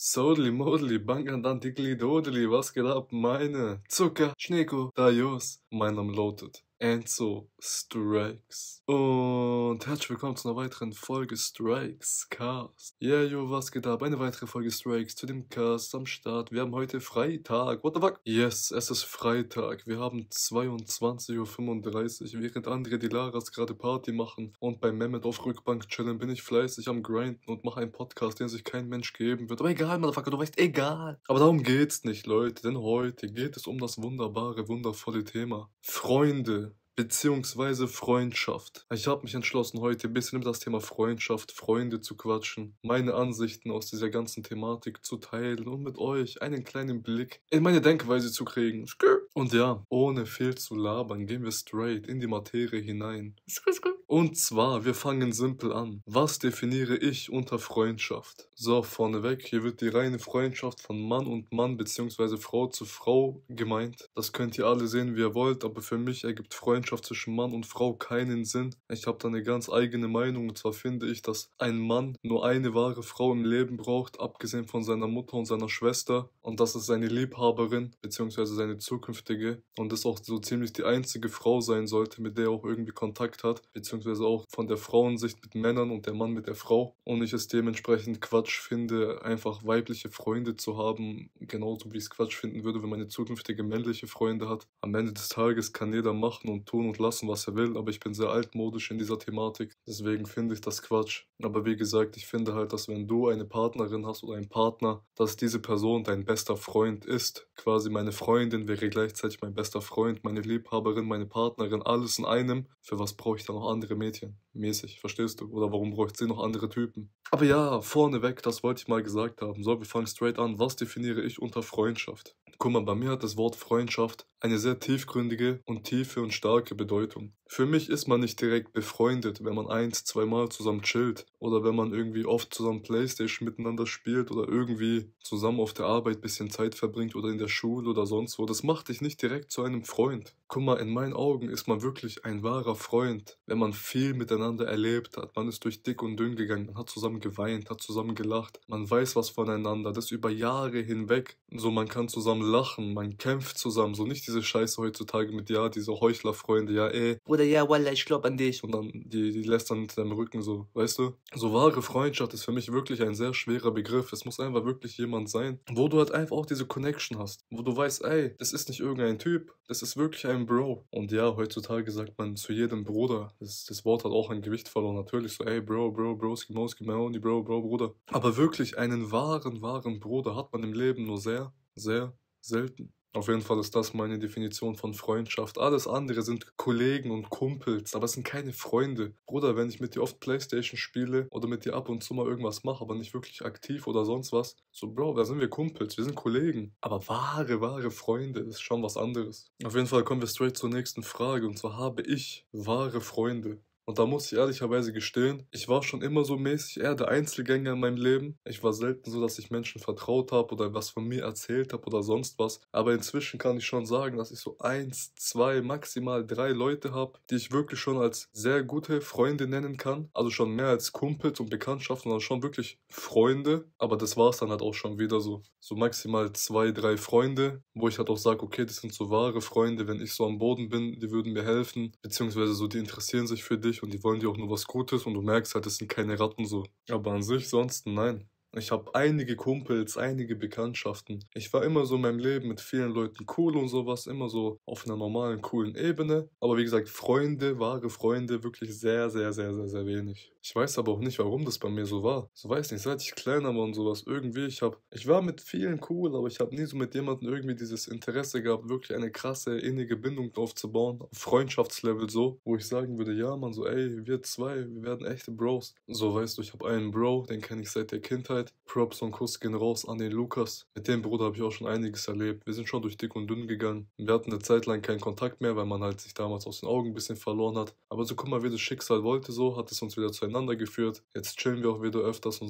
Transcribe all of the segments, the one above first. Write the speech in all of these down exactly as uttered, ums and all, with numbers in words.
Sodli, Modli, Bangandan, Diggly, Dodli, was geht ab, meine Zucker, Schneko, Dajos. Mein Name lautet Enzo Strikes. Und herzlich willkommen zu einer weiteren Folge Strikes Cast. Yeah, yo, was geht ab? Eine weitere Folge Strikes zu dem Cast am Start. Wir haben heute Freitag. What the fuck? Yes, es ist Freitag. Wir haben zweiundzwanzig Uhr fünfunddreißig, während andere die Laras gerade Party machen und bei Mehmet auf Rückbank chillen, bin ich fleißig am Grinden und mache einen Podcast, den sich kein Mensch geben wird. Aber egal, Motherfucker, du weißt, egal. Aber darum geht's nicht, Leute, denn heute geht es um das wunderbare, wundervolle Thema Freunde. Beziehungsweise Freundschaft. Ich habe mich entschlossen, heute ein bisschen über das Thema Freundschaft, Freunde zu quatschen, meine Ansichten aus dieser ganzen Thematik zu teilen und mit euch einen kleinen Blick in meine Denkweise zu kriegen. Und ja, ohne viel zu labern, gehen wir straight in die Materie hinein. Und zwar, wir fangen simpel an. Was definiere ich unter Freundschaft? So, vorneweg, hier wird die reine Freundschaft von Mann und Mann bzw. Frau zu Frau gemeint. Das könnt ihr alle sehen, wie ihr wollt, aber für mich ergibt Freundschaft zwischen Mann und Frau keinen Sinn. Ich habe da eine ganz eigene Meinung, und zwar finde ich, dass ein Mann nur eine wahre Frau im Leben braucht, abgesehen von seiner Mutter und seiner Schwester. Und das ist seine Liebhaberin bzw. seine zukünftige. Und das auch so ziemlich die einzige Frau sein sollte, mit der er auch irgendwie Kontakt hat, beziehungsweise auch von der Frauensicht mit Männern und der Mann mit der Frau. Und ich es dementsprechend Quatsch finde, einfach weibliche Freunde zu haben, genauso wie ich es Quatsch finden würde, wenn meine zukünftige männliche Freunde hat. Am Ende des Tages kann jeder machen und tun und lassen, was er will, aber ich bin sehr altmodisch in dieser Thematik, deswegen finde ich das Quatsch. Aber wie gesagt, ich finde halt, dass wenn du eine Partnerin hast oder einen Partner, dass diese Person dein bester Freund ist. Quasi meine Freundin wäre gleichzeitig mein bester Freund, meine Liebhaberin, meine Partnerin, alles in einem. Für was brauche ich da noch andere Mädchen? Mäßig, verstehst du? Oder warum braucht sie noch andere Typen? Aber ja, vorneweg, das wollte ich mal gesagt haben. So, wir fangen straight an. Was definiere ich unter Freundschaft? Guck mal, bei mir hat das Wort Freundschaft eine sehr tiefgründige und tiefe und starke Bedeutung. Für mich ist man nicht direkt befreundet, wenn man eins, zweimal zusammen chillt oder wenn man irgendwie oft zusammen Playstation miteinander spielt oder irgendwie zusammen auf der Arbeit ein bisschen Zeit verbringt oder in der Schule oder sonst wo. Das macht dich nicht direkt zu einem Freund. Guck mal, in meinen Augen ist man wirklich ein wahrer Freund, wenn man viel miteinander erlebt hat. Man ist durch dick und dünn gegangen, man hat zusammen geweint, hat zusammen gelacht, man weiß was voneinander, das über Jahre hinweg. So, man kann zusammen lachen, man kämpft zusammen, so nicht diese Scheiße heutzutage mit, ja, diese Heuchlerfreunde, ja, ey, Bruder, ja, Wallah, ich glaub an dich. Und dann, die, die lässt dann hinter deinem Rücken so, weißt du? So wahre Freundschaft ist für mich wirklich ein sehr schwerer Begriff. Es muss einfach wirklich jemand sein, wo du halt einfach auch diese Connection hast, wo du weißt, ey, das ist nicht irgendein Typ, das ist wirklich ein Bro. Und ja, heutzutage sagt man zu jedem Bruder, das, das Wort hat auch ein Gewicht verloren, natürlich so, ey, Bro, Bro, Broski, Moski, Maoni, Bro, Bro, Bruder. Aber wirklich einen wahren, wahren Bruder hat man im Leben nur sehr, sehr selten. Auf jeden Fall ist das meine Definition von Freundschaft. Alles andere sind Kollegen und Kumpels, aber es sind keine Freunde. Bruder, wenn ich mit dir oft Playstation spiele oder mit dir ab und zu mal irgendwas mache, aber nicht wirklich aktiv oder sonst was, so Bro, da sind wir Kumpels, wir sind Kollegen. Aber wahre, wahre Freunde ist schon was anderes. Auf jeden Fall kommen wir straight zur nächsten Frage, und zwar: habe ich wahre Freunde? Und da muss ich ehrlicherweise gestehen, ich war schon immer so mäßig eher der Einzelgänger in meinem Leben. Ich war selten so, dass ich Menschen vertraut habe oder was von mir erzählt habe oder sonst was. Aber inzwischen kann ich schon sagen, dass ich so eins, zwei, maximal drei Leute habe, die ich wirklich schon als sehr gute Freunde nennen kann. Also schon mehr als Kumpels und Bekanntschaften, sondern schon wirklich Freunde. Aber das war es dann halt auch schon wieder so. So maximal zwei, drei Freunde, wo ich halt auch sage, okay, das sind so wahre Freunde, wenn ich so am Boden bin, die würden mir helfen. Beziehungsweise so, die interessieren sich für dich und die wollen dir auch nur was Gutes und du merkst halt, das sind keine Ratten so. Aber an sich sonst nein. Ich habe einige Kumpels, einige Bekanntschaften. Ich war immer so in meinem Leben mit vielen Leuten cool und sowas, immer so auf einer normalen, coolen Ebene. Aber wie gesagt, Freunde, wahre Freunde, wirklich sehr, sehr, sehr, sehr, sehr wenig. Ich weiß aber auch nicht, warum das bei mir so war. Ich weiß nicht, seit ich kleiner war und sowas, irgendwie, ich habe, ich war mit vielen cool, aber ich habe nie so mit jemandem irgendwie dieses Interesse gehabt, wirklich eine krasse, innige Bindung aufzubauen, auf Freundschaftslevel so, wo ich sagen würde, ja, man, so, ey, wir zwei, wir werden echte Bros. So, weißt du, ich habe einen Bro, den kenne ich seit der Kindheit. Props und Kuss gehen raus an den Lukas. Mit dem Bruder habe ich auch schon einiges erlebt. Wir sind schon durch dick und dünn gegangen. Wir hatten eine Zeit lang keinen Kontakt mehr, weil man halt sich damals aus den Augen ein bisschen verloren hat. Aber so, guck mal, wie das Schicksal wollte so, hat es uns wieder zueinander geführt. Jetzt chillen wir auch wieder öfters und so.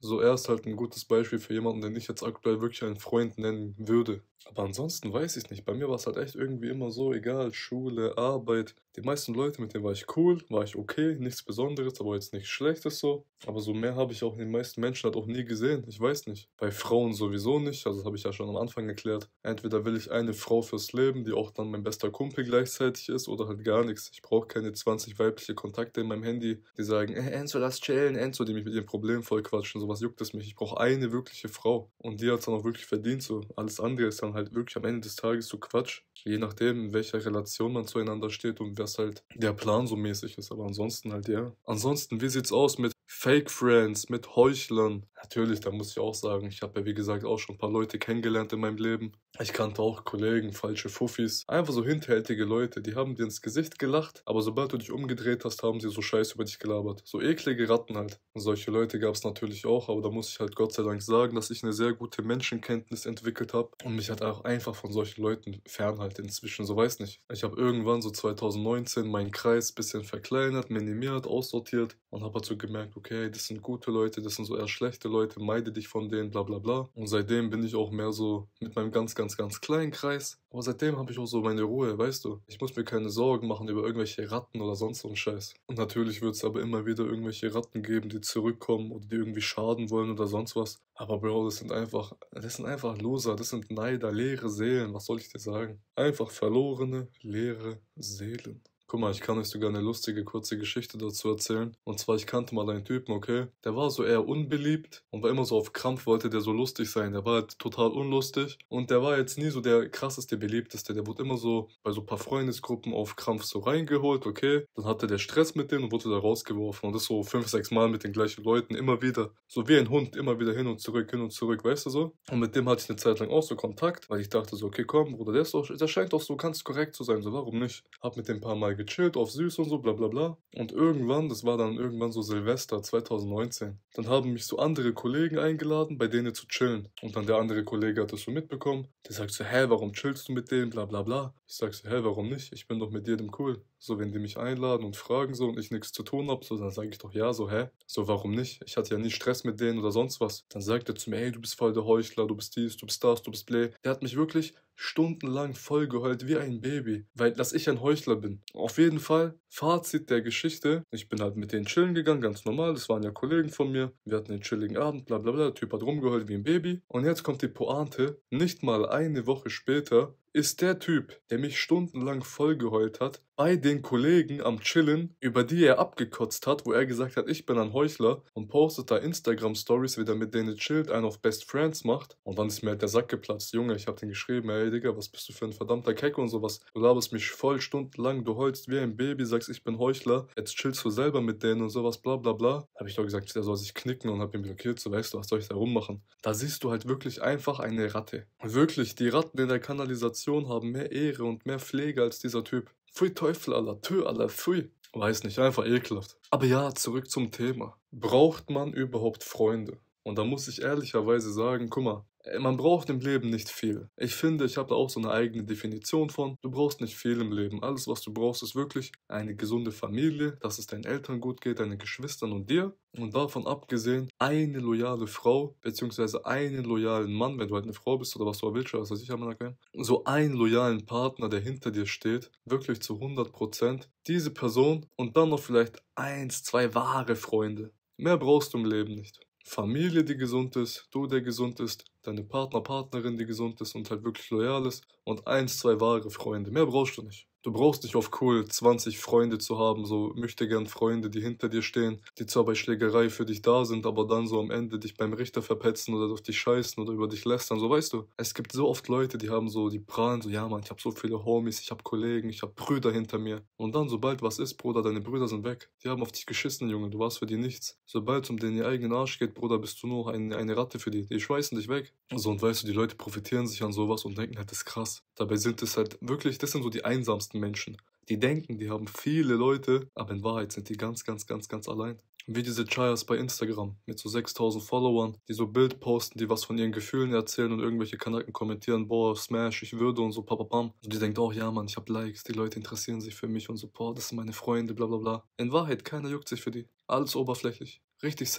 So, er ist halt ein gutes Beispiel für jemanden, den ich jetzt aktuell wirklich einen Freund nennen würde. Aber ansonsten weiß ich nicht. Bei mir war es halt echt irgendwie immer so, egal, Schule, Arbeit. Die meisten Leute, mit denen war ich cool, war ich okay, nichts Besonderes, aber jetzt nichts Schlechtes so. Aber so mehr habe ich auch in den meisten Menschen halt auch nie gesehen. Ich weiß nicht. Bei Frauen sowieso nicht, also das habe ich ja schon am Anfang erklärt. Entweder will ich eine Frau fürs Leben, die auch dann mein bester Kumpel gleichzeitig ist, oder halt gar nichts. Ich brauche keine zwanzig weibliche Kontakte in meinem Handy, die sagen, ey, Enzo, lass chillen, Enzo, die mich mit ihrem Problem voll quatschen. Sowas juckt es mich. Ich brauche eine wirkliche Frau. Und die hat es dann auch wirklich verdient so. Alles andere ist dann halt wirklich am Ende des Tages so Quatsch. Je nachdem, in welcher Relation man zueinander steht und was halt der Plan so mäßig ist. Aber ansonsten halt, ja. Ansonsten, wie sieht's aus mit Fake Friends, mit Heuchlern? Natürlich, da muss ich auch sagen, ich habe ja wie gesagt auch schon ein paar Leute kennengelernt in meinem Leben. Ich kannte auch Kollegen, falsche Fuffis, einfach so hinterhältige Leute, die haben dir ins Gesicht gelacht, aber sobald du dich umgedreht hast, haben sie so Scheiß über dich gelabert. So eklige Ratten halt. Und solche Leute gab es natürlich auch, aber da muss ich halt Gott sei Dank sagen, dass ich eine sehr gute Menschenkenntnis entwickelt habe und mich halt auch einfach von solchen Leuten fernhalte inzwischen, so weiß nicht. Ich habe irgendwann so zwanzig neunzehn meinen Kreis ein bisschen verkleinert, minimiert, aussortiert und habe halt so gemerkt, okay, das sind gute Leute, das sind so eher schlechte Leute, meide dich von denen, bla bla bla. Und seitdem bin ich auch mehr so mit meinem ganz, ganz, ganz kleinen Kreis. Aber seitdem habe ich auch so meine Ruhe, weißt du. Ich muss mir keine Sorgen machen über irgendwelche Ratten oder sonst so einen Scheiß. Und natürlich wird es aber immer wieder irgendwelche Ratten geben, die zurückkommen oder die irgendwie schaden wollen oder sonst was. Aber Bro, das sind einfach, das sind einfach Loser, das sind Neider, leere Seelen, was soll ich dir sagen? Einfach verlorene, leere Seelen. Guck mal, ich kann euch sogar eine lustige, kurze Geschichte dazu erzählen. Und zwar, ich kannte mal einen Typen, okay? Der war so eher unbeliebt und war immer so auf Krampf, wollte der so lustig sein. Der war halt total unlustig und der war jetzt nie so der krasseste, beliebteste. Der wurde immer so bei so ein paar Freundesgruppen auf Krampf so reingeholt, okay? Dann hatte der Stress mit denen und wurde da rausgeworfen. Und das so fünf, sechs Mal mit den gleichen Leuten, immer wieder. So wie ein Hund, immer wieder hin und zurück, hin und zurück, weißt du so? Und mit dem hatte ich eine Zeit lang auch so Kontakt, weil ich dachte so, okay, komm, Bruder, der ist doch, der scheint doch so ganz korrekt zu sein, so warum nicht? Hab mit dem ein paar Mal gechillt, auf süß und so, bla bla bla. Und irgendwann, das war dann irgendwann so Silvester zwanzig neunzehn, dann haben mich so andere Kollegen eingeladen, bei denen zu chillen. Und dann der andere Kollege hat das so mitbekommen. Der sagt so, hä, warum chillst du mit denen, bla bla bla. Ich sag so, hä, warum nicht? Ich bin doch mit jedem cool. So, wenn die mich einladen und fragen so und ich nichts zu tun hab, so, dann sage ich doch ja, so, hä? So, warum nicht? Ich hatte ja nie Stress mit denen oder sonst was. Dann sagt er zu mir, ey, du bist voll der Heuchler, du bist dies, du bist das, du bist blä. Der hat mich wirklich stundenlang voll geheult wie ein Baby, weil dass ich ein Heuchler bin. Auf jeden Fall, Fazit der Geschichte, ich bin halt mit denen chillen gegangen, ganz normal, das waren ja Kollegen von mir, wir hatten einen chilligen Abend, bla bla bla, der Typ hat rumgeheult wie ein Baby. Und jetzt kommt die Pointe, nicht mal eine Woche später ist der Typ, der mich stundenlang vollgeheult hat, bei den Kollegen am Chillen, über die er abgekotzt hat, wo er gesagt hat, ich bin ein Heuchler und postet da Instagram-Stories, wie der mit denen chillt, einen auf Best Friends macht. Und dann ist mir halt der Sack geplatzt. Junge, ich hab den geschrieben, ey Digga, was bist du für ein verdammter Kecke und sowas. Du laberst mich voll stundenlang, du heulst wie ein Baby, sagst, ich bin Heuchler, jetzt chillst du selber mit denen und sowas, bla bla bla. Hab ich doch gesagt, der soll sich knicken und hab ihn blockiert, so weißt du, was soll ich da rummachen? Da siehst du halt wirklich einfach eine Ratte. Wirklich, die Ratten in der Kanalisation haben mehr Ehre und mehr Pflege als dieser Typ. Pfui Teufel, Allah, tö, Allah, pfui. Weiß nicht, einfach ekelhaft. Aber ja, zurück zum Thema. Braucht man überhaupt Freunde? Und da muss ich ehrlicherweise sagen, guck mal, äh, man braucht im Leben nicht viel. Ich finde, ich habe da auch so eine eigene Definition von. Du brauchst nicht viel im Leben. Alles, was du brauchst, ist wirklich eine gesunde Familie, dass es deinen Eltern gut geht, deinen Geschwistern und dir. Und davon abgesehen, eine loyale Frau, beziehungsweise einen loyalen Mann, wenn du halt eine Frau bist oder was du auch willst, was weiß ich, aber okay. So einen loyalen Partner, der hinter dir steht, wirklich zu hundert Prozent. Diese Person und dann noch vielleicht eins, zwei wahre Freunde. Mehr brauchst du im Leben nicht. Familie, die gesund ist, du, der gesund ist, deine Partner, Partnerin, die gesund ist und halt wirklich loyal ist und eins, zwei wahre Freunde. Mehr brauchst du nicht. Du brauchst nicht auf cool zwanzig Freunde zu haben, so möchtegern Freunde, die hinter dir stehen, die zwar bei Schlägerei für dich da sind, aber dann so am Ende dich beim Richter verpetzen oder auf dich scheißen oder über dich lästern, so weißt du. Es gibt so oft Leute, die haben so, die prahlen so, ja Mann, ich habe so viele Homies, ich habe Kollegen, ich habe Brüder hinter mir. Und dann, sobald was ist, Bruder, deine Brüder sind weg. Die haben auf dich geschissen, Junge, du warst für die nichts. Sobald es um den eigenen Arsch geht, Bruder, bist du nur ein, eine Ratte für die. Die schmeißen dich weg. So, und weißt du, die Leute profitieren sich an sowas und denken halt, das ist krass. Dabei sind es halt wirklich, das sind so die einsamsten Menschen. Die denken, die haben viele Leute, aber in Wahrheit sind die ganz, ganz, ganz, ganz allein. Wie diese Chayas bei Instagram mit so sechstausend Followern, die so Bild posten, die was von ihren Gefühlen erzählen und irgendwelche Kanaken kommentieren, boah, Smash, ich würde und so, papapam. Und die denkt, oh ja, Mann, ich hab Likes, die Leute interessieren sich für mich und so, boah, das sind meine Freunde, bla bla bla. In Wahrheit, keiner juckt sich für die. Alles oberflächlich. Richtig sad.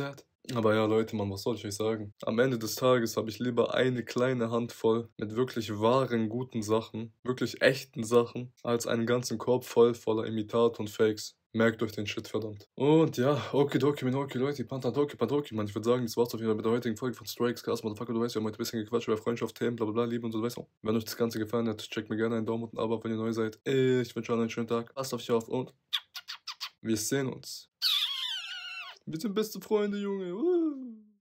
Aber ja, Leute, Mann, was soll ich euch sagen? Am Ende des Tages habe ich lieber eine kleine Handvoll mit wirklich wahren, guten Sachen, wirklich echten Sachen, als einen ganzen Korb voll voller Imitate und Fakes. Merkt euch den Shit, verdammt. Und ja, okidoki, minoki, Leute, Pantantoki, Pantoki, Mann. Ich würde sagen, das war's auf jeden Fall mit der heutigen Folge von Strikes Cast. Motherfucker, du weißt, wir haben heute ein bisschen gequatscht über Freundschaft, Themen, bla bla bla, Liebe und so, weißt du. Wenn euch das Ganze gefallen hat, checkt mir gerne einen Daumen und ein Abo ab, wenn ihr neu seid. Ich wünsche euch einen schönen Tag. Passt auf euch auf und wir sehen uns. Wir sind beste Freunde, Junge. Uh.